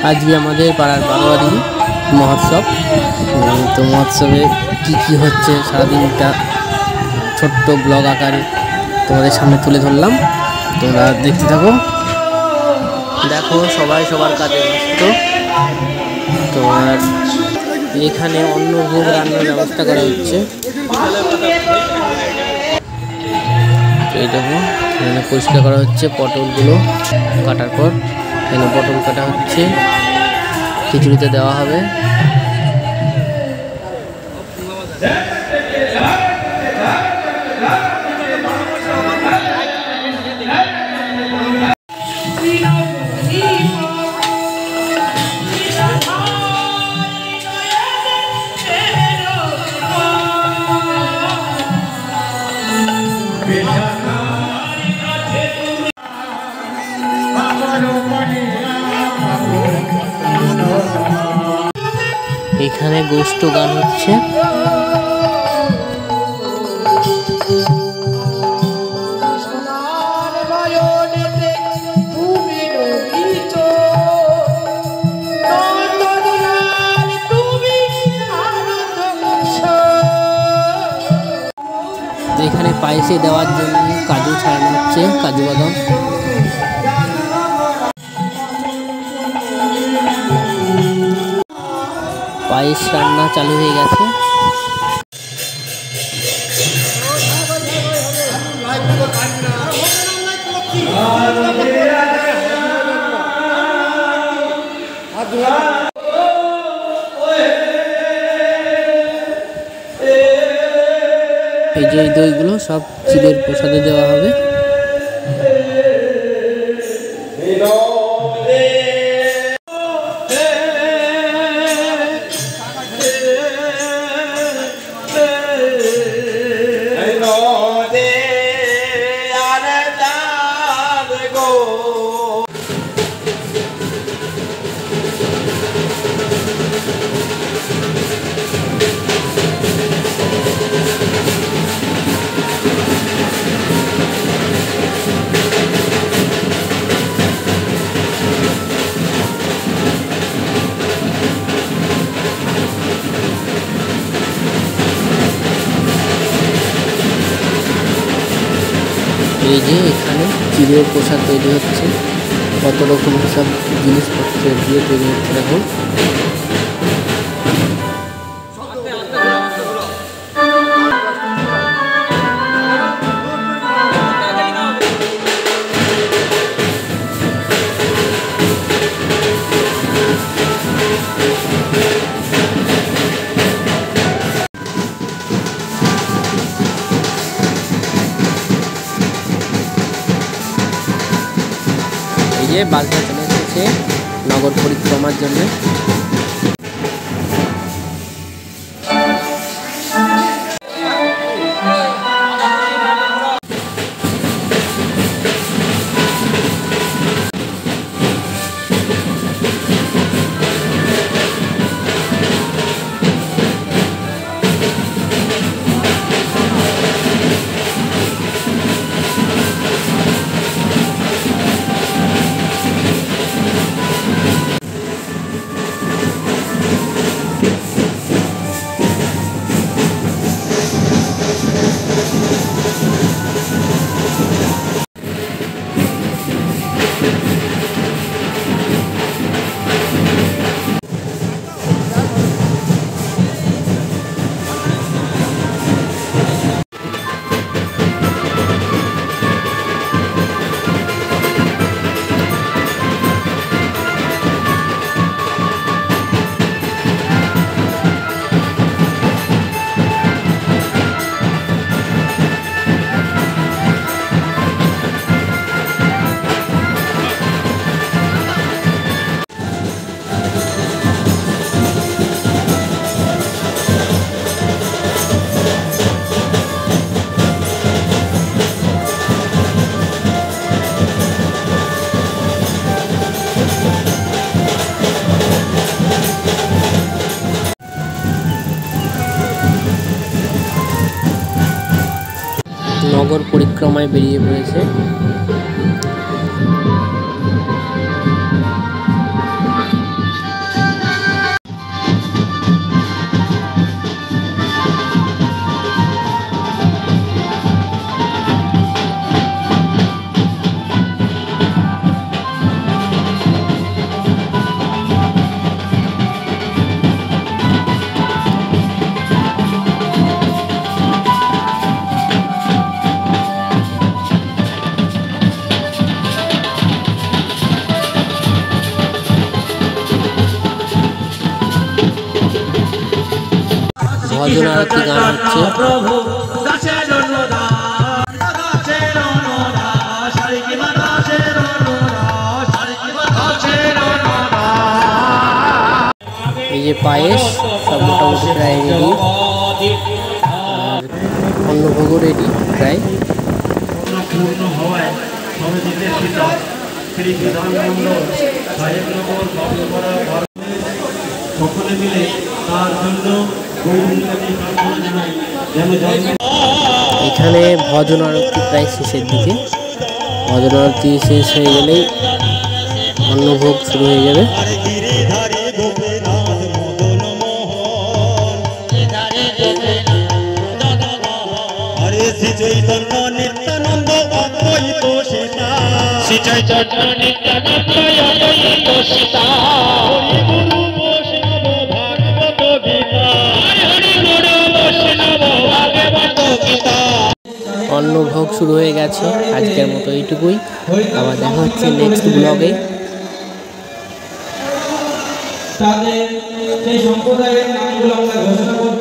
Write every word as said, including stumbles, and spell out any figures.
আজকে আমাদের পাড়ার বারোয়ারি মহোৎসব। তো মহোৎসবে কি কি হচ্ছে সারাদিনটা ছোট্ট ব্লগ আকারে তোমাদের সামনে তুলে ধরলাম, তোমরা দেখতে থাকো। দেখো সবাই সবার কাজে ব্যস্ত। তোমার এখানে অন্য ভোগ রান্নার ব্যবস্থা করা হচ্ছে। এই দেখো এখানে পরিষ্কার করা হচ্ছে পটলগুলো কাটার পর। এখানে পটল কাটা হচ্ছে, খিচুড়িতে দেওয়া হবে। এখানে গোষ্ঠ গান হচ্ছে। এখানে পায়েসে দেওয়ার জন্য কাজু ছাড়ানো হচ্ছে, কাজু বাদাম। পায়েস রান্না চালু হয়ে গেছে। এই যে দইগুলো সব চিড়ের প্রসাদে দেওয়া হবে। এই যে এখানে চিড়ের প্রসাদ তৈরি হচ্ছে, কত রকম সব জিনিসপত্র দিয়ে তৈরি হচ্ছে। দেখো বাসটা চলে এসেছে নগর পরিক্রমার জন্য। নগর পরিক্রমায় বেরিয়ে পড়েছে। ভজন আরতি গান হচ্ছে। এই যে পায়েস সব মোটামুটি প্রায় রেডি, আর অন্নভোগও রেডি প্রায়। এখানে ভজন আরতি প্রায় শেষের দিকে, ভজন আরতি শেষ হয়ে গেলেই অন্নভোগ শুরু হয়ে যাবে। অন্নভোগ শুরু হয়ে গেছে। আজকের মতো এইটুকুই, আবার দেখা হচ্ছে নেক্সট ব্লগে। তাদের সেই সম্প্রদায়ের নামগুলো আমরা ঘোষণা